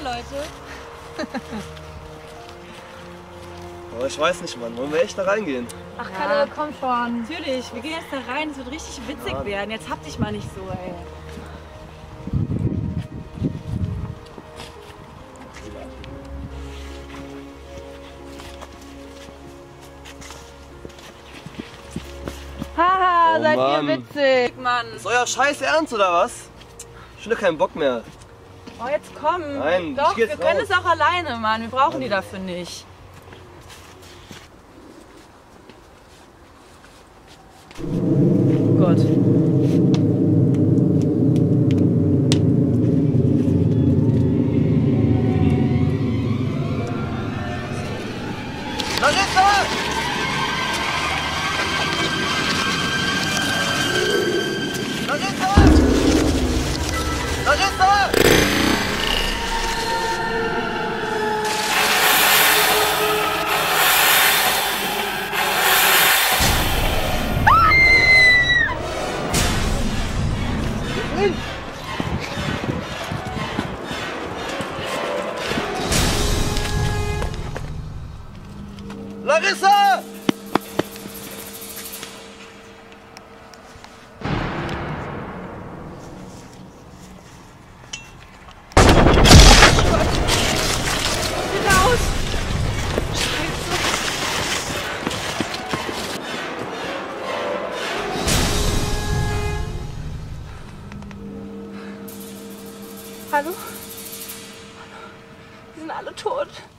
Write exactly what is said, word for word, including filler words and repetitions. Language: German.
Leute. Aber ich weiß nicht, Mann. Wollen wir echt da reingehen? Ach, Kalle, Ja. komm schon. Natürlich, wir gehen jetzt da rein, es wird richtig witzig Ja. werden. Jetzt hab dich mal nicht so, ey. Haha, Oh seid Mann. ihr witzig, Mann. Ist euer Scheiß ernst oder was? Schon wieder keinen Bock mehr. Oh, jetzt komm. Nein, Doch, ich geh wir jetzt können raus. es auch alleine, Mann. Wir brauchen die dafür nicht. Oh Gott. Larissa! Larissa! Larissa! Larissa! Bitte aus! Hallo? Hallo? Die sind alle tot.